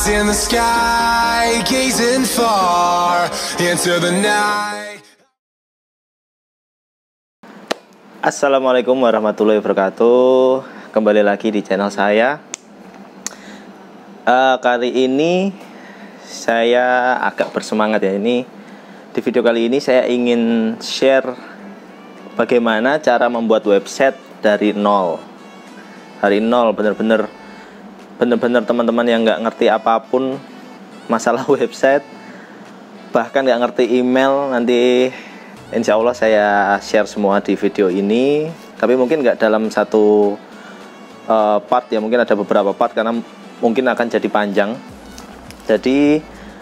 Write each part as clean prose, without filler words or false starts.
Eyes in the sky, gazing far into the night. Assalamualaikum warahmatullahi wabarakatuh. Kembali lagi di channel saya. Kali ini saya agak bersemangat ya. Di video kali ini saya ingin share bagaimana cara membuat website dari nol. Dari nol, bener-bener teman-teman yang nggak ngerti apapun masalah website, bahkan nggak ngerti email, nanti insya Allah saya share semua di video ini. Tapi mungkin nggak dalam satu part ya, mungkin ada beberapa part karena mungkin akan jadi panjang. Jadi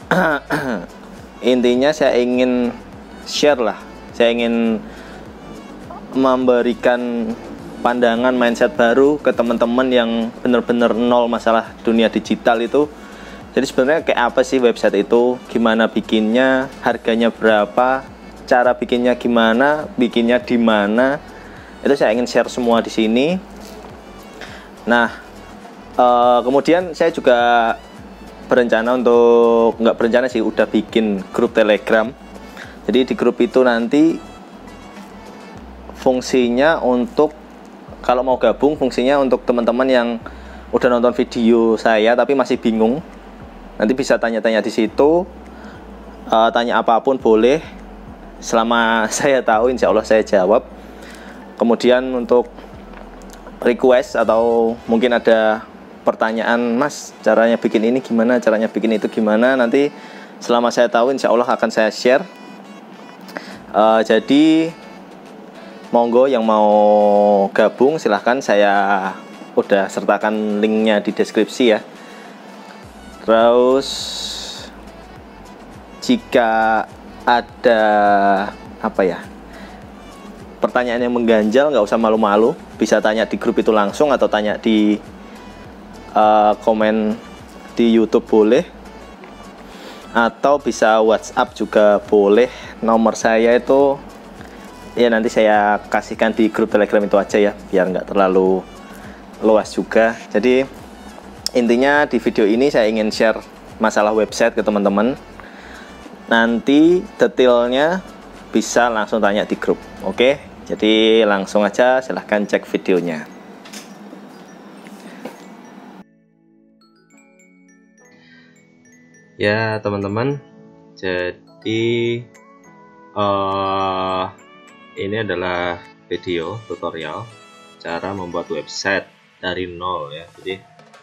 intinya saya ingin share lah, saya ingin memberikan pandangan mindset baru ke teman-teman yang benar-benar nol masalah dunia digital itu. Jadi sebenarnya kayak apa sih website itu, gimana bikinnya, harganya berapa, cara bikinnya gimana, bikinnya di mana, itu saya ingin share semua di sini. Nah, kemudian saya juga berencana untuk, nggak berencana sih, udah bikin grup Telegram. Jadi di grup itu nanti fungsinya untuk, kalau mau gabung, fungsinya untuk teman-teman yang udah nonton video saya tapi masih bingung, nanti bisa tanya-tanya di situ, tanya apapun boleh, selama saya tahu insya Allah saya jawab. Kemudian untuk request atau mungkin ada pertanyaan, Mas caranya bikin ini gimana, caranya bikin itu gimana, nanti selama saya tahu insya Allah akan saya share. Jadi monggo yang mau gabung silahkan, saya udah sertakan linknya di deskripsi ya. Terus jika ada pertanyaan yang mengganjal, nggak usah malu-malu, bisa tanya di grup itu langsung atau tanya di komen di YouTube boleh, atau bisa WhatsApp juga boleh. Nomor saya itu ya nanti saya kasihkan di grup Telegram itu aja ya, biar nggak terlalu luas juga. Jadi intinya di video ini saya ingin share masalah website ke teman-teman. Nanti detailnya bisa langsung tanya di grup. Oke, jadi langsung aja silahkan cek videonya. Ya teman-teman, jadi ini adalah video tutorial cara membuat website dari nol ya. Jadi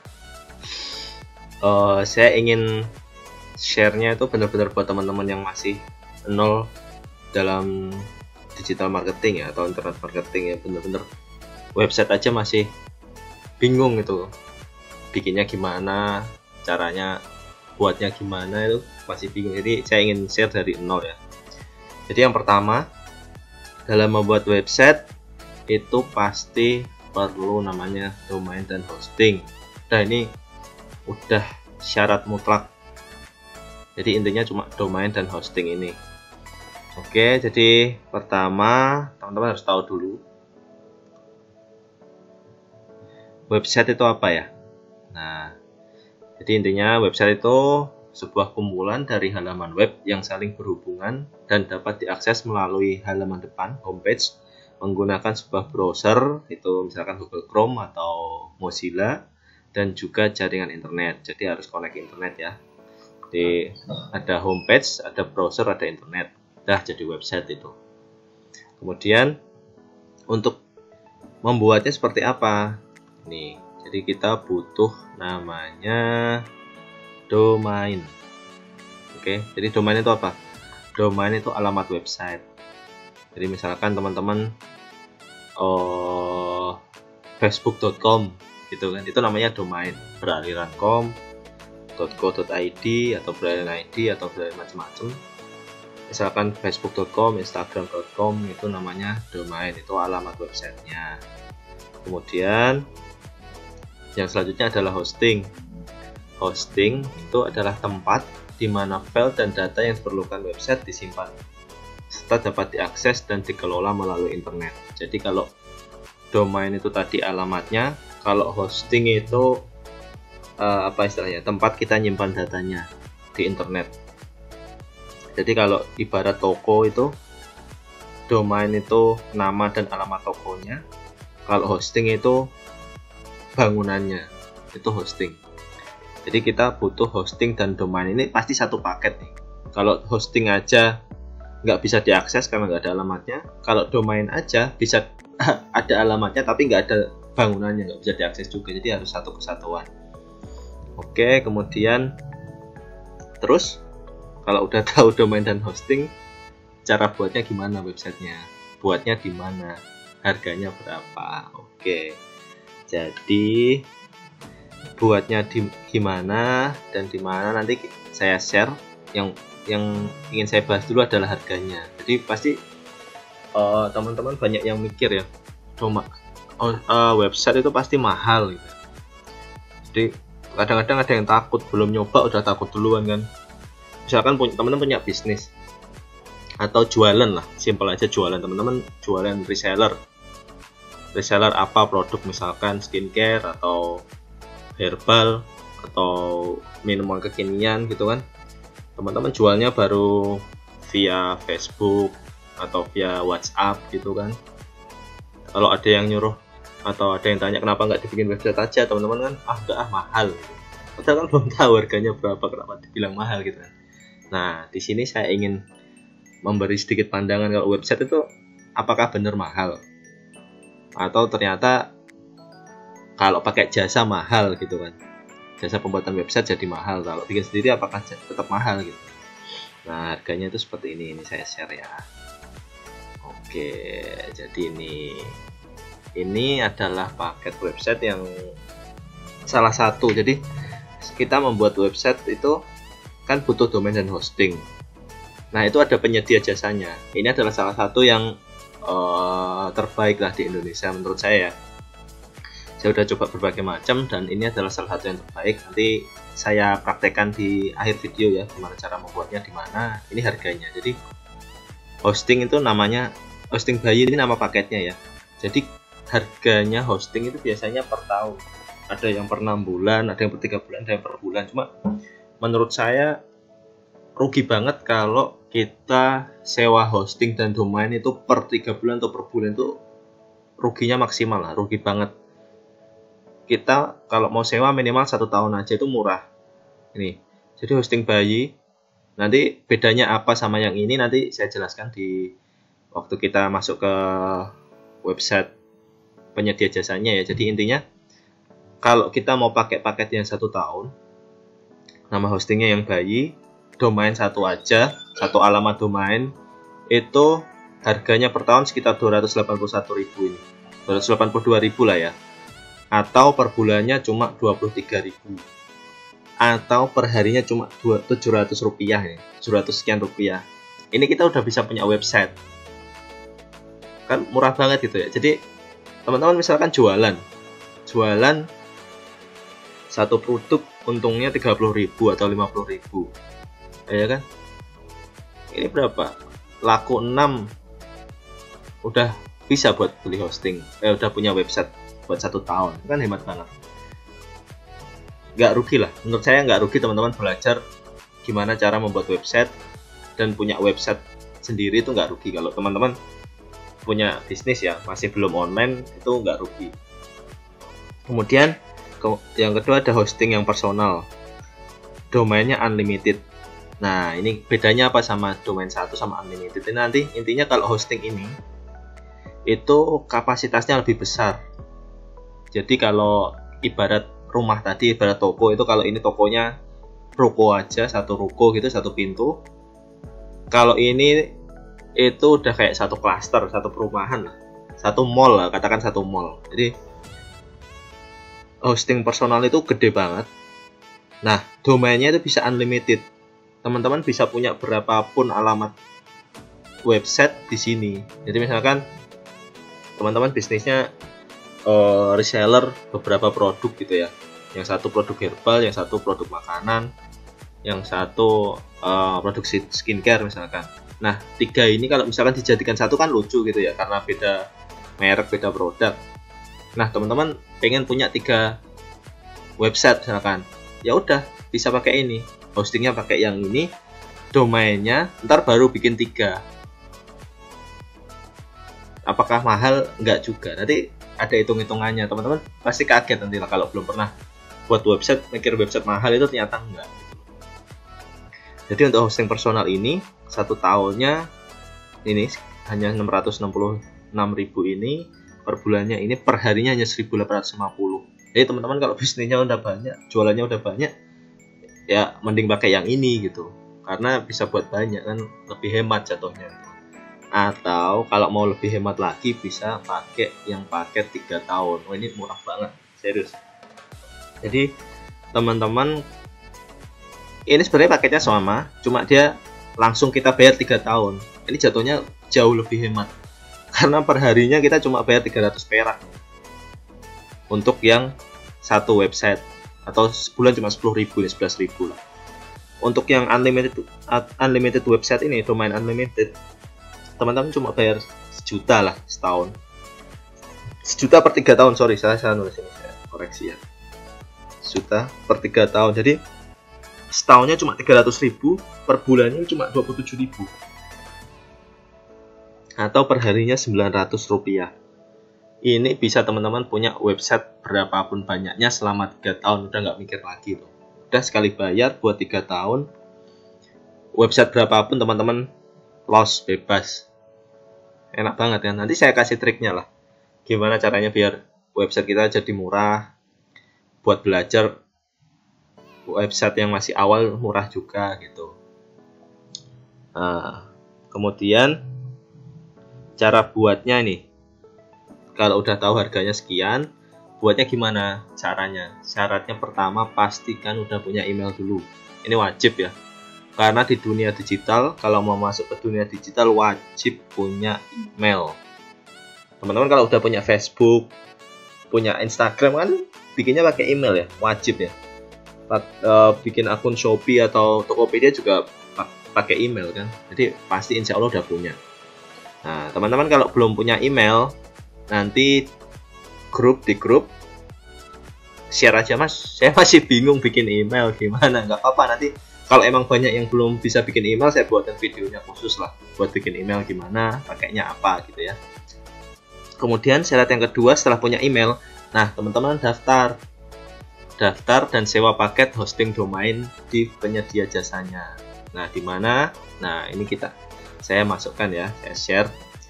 saya ingin share-nya itu benar-benar buat teman-teman yang masih nol dalam digital marketing ya, atau internet marketing ya, benar-benar website aja masih bingung itu bikinnya gimana, caranya buatnya gimana, itu masih bingung. Jadi saya ingin share dari nol ya. Jadi yang pertama, dalam membuat website itu pasti perlu namanya domain dan hosting. Nah ini udah syarat mutlak. Jadi intinya cuma domain dan hosting ini. Oke, jadi pertama teman-teman harus tahu dulu website itu apa ya. Nah, jadi intinya website itu sebuah kumpulan dari halaman web yang saling berhubungan dan dapat diakses melalui halaman depan homepage menggunakan sebuah browser, itu misalkan Google Chrome atau Mozilla, dan juga jaringan internet. Jadi harus connect internet ya. Jadi ada homepage, ada browser, ada internet. Dah jadi website itu. Kemudian untuk membuatnya seperti apa? Nih, jadi kita butuh namanya domain. Oke, jadi domain itu apa? Domain itu alamat website. Jadi misalkan teman-teman facebook.com gitu kan, itu namanya domain. beraliran.com, .co.id atau beraliran ID atau beraliran macam-macam. Misalkan facebook.com, instagram.com, itu namanya domain, itu alamat websitenya. Kemudian yang selanjutnya adalah hosting. Hosting itu adalah tempat di mana file dan data yang diperlukan website disimpan serta dapat diakses dan dikelola melalui internet. Jadi kalau domain itu tadi alamatnya, kalau hosting itu apa istilahnya, tempat kita nyimpan datanya di internet. Jadi kalau ibarat toko itu, domain itu nama dan alamat tokonya, kalau hosting itu bangunannya, itu hosting. Jadi kita butuh hosting dan domain, ini pasti satu paket nih. Kalau hosting aja nggak bisa diakses karena nggak ada alamatnya, kalau domain aja bisa ada alamatnya tapi nggak ada bangunannya, nggak bisa diakses juga. Jadi harus satu kesatuan. Oke, kemudian terus kalau udah tahu domain dan hosting, cara buatnya gimana, websitenya buatnya di mana, harganya berapa. Oke, jadi buatnya gimana dan di mana nanti saya share. Yang ingin saya bahas dulu adalah harganya. Jadi pasti teman-teman banyak yang mikir ya, website itu pasti mahal gitu. Jadi kadang-kadang ada yang takut, belum nyoba udah takut duluan kan. Misalkan teman-teman punya bisnis atau jualan lah, simpel aja jualan, teman-teman jualan reseller apa, produk misalkan skincare atau herbal atau minuman kekinian gitu kan. Teman-teman jualnya baru via Facebook atau via WhatsApp gitu kan. Kalau ada yang nyuruh atau ada yang tanya kenapa nggak dibikin website aja, teman-teman kan enggak mahal gitu. Padahal kan belum tahu harganya berapa, kenapa dibilang mahal gitu kan. Nah, di sini saya ingin memberi sedikit pandangan kalau website itu apakah benar mahal atau ternyata kalau pakai jasa mahal gitu kan. Jasa pembuatan website jadi mahal, kalau bikin sendiri apakah tetap mahal gitu. Nah, harganya itu seperti ini saya share ya. Oke, jadi ini adalah paket website yang salah satu. Jadi kita membuat website itu kan butuh domain dan hosting. Nah, itu ada penyedia jasanya. Ini adalah salah satu yang terbaik lah di Indonesia menurut saya. Saya udah coba berbagai macam dan ini adalah salah satu yang terbaik. Nanti saya praktekkan di akhir video ya, gimana cara membuatnya, di mana, ini harganya. Jadi hosting itu namanya hosting bayi, ini nama paketnya ya. Jadi harganya hosting itu biasanya per tahun. Ada yang per 6 bulan, ada yang per 3 bulan, ada yang per bulan. Cuma menurut saya rugi banget kalau kita sewa hosting dan domain itu per 3 bulan atau per bulan, itu ruginya maksimal lah, rugi banget. Kita kalau mau sewa minimal 1 tahun aja itu murah. Ini jadi hosting bayi, nanti bedanya apa sama yang ini nanti saya jelaskan di waktu kita masuk ke website penyedia jasanya ya. Jadi intinya kalau kita mau pakai paket yang 1 tahun, nama hostingnya yang bayi, domain satu aja, satu alamat domain, itu harganya per tahun sekitar 281.000 ini, 282.000 lah ya. Atau per bulannya cuma 23.000, atau per harinya cuma 700 rupiah ya, 700 sekian rupiah. Ini kita udah bisa punya website, kan murah banget gitu ya. Jadi teman-teman misalkan jualan satu produk untungnya 30.000 atau 50.000 ya kan. Ini berapa, laku 6 udah bisa buat beli hosting, udah punya website buat 1 tahun, kan hemat banget. Nggak rugi lah, menurut saya nggak rugi teman-teman belajar gimana cara membuat website dan punya website sendiri, itu nggak rugi. Kalau teman-teman punya bisnis ya masih belum online, itu nggak rugi. Kemudian yang kedua ada hosting yang personal, domainnya unlimited. Nah, ini bedanya apa sama domain 1 sama unlimited? Ini nanti intinya kalau hosting ini itu kapasitasnya lebih besar. Jadi kalau ibarat rumah tadi, ibarat toko itu, kalau ini tokonya ruko aja, satu ruko gitu, satu pintu. Kalau ini itu udah kayak satu klaster, satu perumahan lah, satu mall lah, katakan satu mall. Jadi hosting personal itu gede banget. Nah, domainnya itu bisa unlimited. Teman-teman bisa punya berapapun alamat website di sini. Jadi misalkan teman-teman bisnisnya reseller beberapa produk gitu ya, yang satu produk herbal, yang satu produk makanan, yang satu produk skincare misalkan. Nah, 3 ini kalau misalkan dijadikan satu kan lucu gitu ya, karena beda merek, beda produk. Nah, teman-teman pengen punya 3 website misalkan, ya udah bisa pakai ini, hostingnya pakai yang ini, domainnya ntar baru bikin 3. Apakah mahal? Enggak juga, nanti ada hitung-hitungannya. Teman-teman pasti kaget nanti lah kalau belum pernah buat website, mikir website mahal itu ternyata enggak. Jadi untuk hosting personal ini 1 tahunnya ini hanya 666.000 ini, per bulannya ini, per harinya hanya 1.850. Jadi teman-teman kalau bisnisnya udah banyak, jualannya udah banyak, ya mending pakai yang ini gitu, karena bisa buat banyak kan, lebih hemat jatuhnya. Atau kalau mau lebih hemat lagi bisa pakai yang paket 3 tahun. Oh, ini murah banget, serius. Jadi teman-teman, ini sebenarnya paketnya sama, cuma dia langsung kita bayar 3 tahun. Ini jatuhnya jauh lebih hemat, karena per harinya kita cuma bayar 300 perak untuk yang satu website, atau sebulan cuma 10.000, 11.000 lah. Untuk yang unlimited website ini, domain unlimited, teman-teman cuma bayar 1 juta lah setahun. 1 juta per 3 tahun, sorry, saya nulis ini, saya koreksi ya. 1 juta per 3 tahun, jadi setahunnya cuma 300.000, per bulannya cuma 27.000, atau per harinya 900 rupiah. Ini bisa teman-teman punya website berapapun banyaknya selama 3 tahun, udah nggak mikir lagi tuh. Udah sekali bayar buat 3 tahun, website berapapun teman-teman los, bebas. Enak banget kan. Nanti saya kasih triknya lah, gimana caranya biar website kita jadi murah. Buat belajar website yang masih awal murah juga gitu. Nah, kemudian cara buatnya nih, kalau udah tahu harganya sekian, buatnya gimana caranya? Syaratnya pertama, pastikan udah punya email dulu. Ini wajib ya, karena di dunia digital, kalau mau masuk ke dunia digital wajib punya email. Teman-teman kalau udah punya Facebook, punya Instagram kan bikinnya pakai email ya, wajib ya. Bikin akun Shopee atau Tokopedia juga pakai email kan, jadi pasti insya Allah udah punya. Nah teman-teman kalau belum punya email, nanti di grup share aja, mas, saya masih bingung bikin email gimana. Nggak apa-apa, nanti kalau emang banyak yang belum bisa bikin email, saya buatin videonya khusus lah buat bikin email gimana, pakainya apa gitu ya. Kemudian syarat yang kedua, setelah punya email, nah teman-teman daftar dan sewa paket hosting domain di penyedia jasanya. Nah di mana? Nah ini saya masukkan ya, saya share.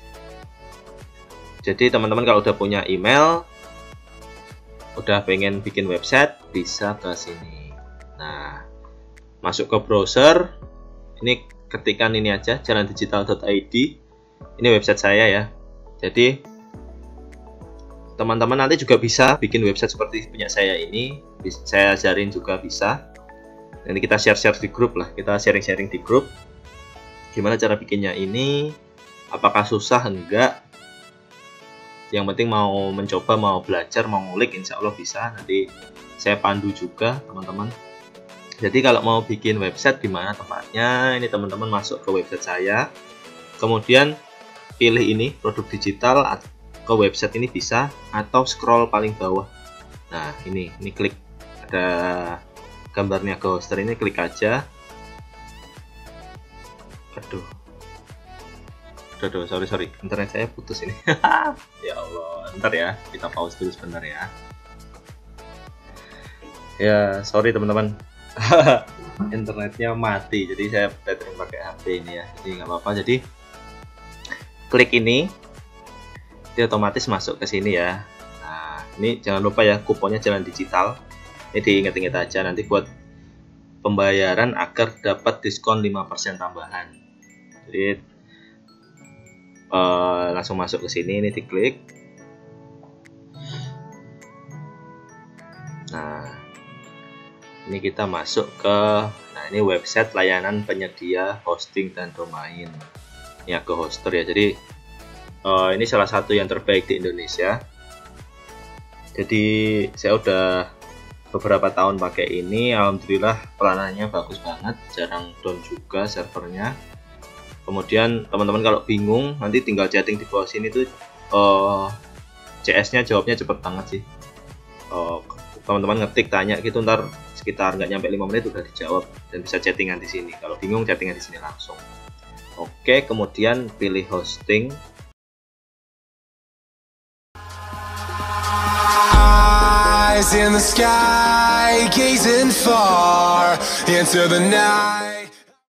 Jadi teman-teman kalau udah punya email, udah pengen bikin website, bisa ke sini. Nah masuk ke browser, ini ketikan ini aja, jalandigital.id. Ini website saya ya. Jadi teman-teman nanti juga bisa bikin website seperti punya saya ini, saya ajarin juga bisa. Nanti kita share-share di grup lah, kita sharing-sharing di grup gimana cara bikinnya ini, apakah susah enggak. Yang penting mau mencoba, mau belajar, mau ngulik, insya Allah bisa. Nanti saya pandu juga teman-teman. Jadi kalau mau bikin website di mana tempatnya, ini teman-teman masuk ke website saya, kemudian pilih ini produk digital, ke website ini bisa, atau scroll paling bawah. Nah ini klik, ada gambarnya ke hoster ini, klik aja. Aduh, sorry, internet saya putus ini. Ya Allah, ntar ya, kita pause dulu sebentar ya. Ya sorry teman-teman, internetnya mati, jadi saya tethering pakai HP ini ya, jadi nggak apa-apa. Jadi klik ini, dia otomatis masuk ke sini ya. Nah ini jangan lupa ya, kuponnya Jalan Digital, ini diingat-ingat aja nanti buat pembayaran agar dapat diskon 5% tambahan. Jadi langsung masuk ke sini, ini diklik. Nah ini kita masuk ke, nah ini website layanan penyedia hosting dan domain ya, ke hoster ya. Jadi ini salah satu yang terbaik di Indonesia. Jadi saya udah beberapa tahun pakai ini, alhamdulillah pelayanannya bagus banget, jarang down juga servernya. Kemudian teman-teman kalau bingung, nanti tinggal chatting di bawah sini tuh, CS-nya jawabnya cepet banget sih. teman-teman ngetik tanya gitu, ntar sekitar nggak nyampe 5 menit udah dijawab, dan bisa chattingan di sini. Kalau bingung chattingan di sini langsung. Oke, kemudian pilih hosting. Eyes in the sky, gazing far into the night.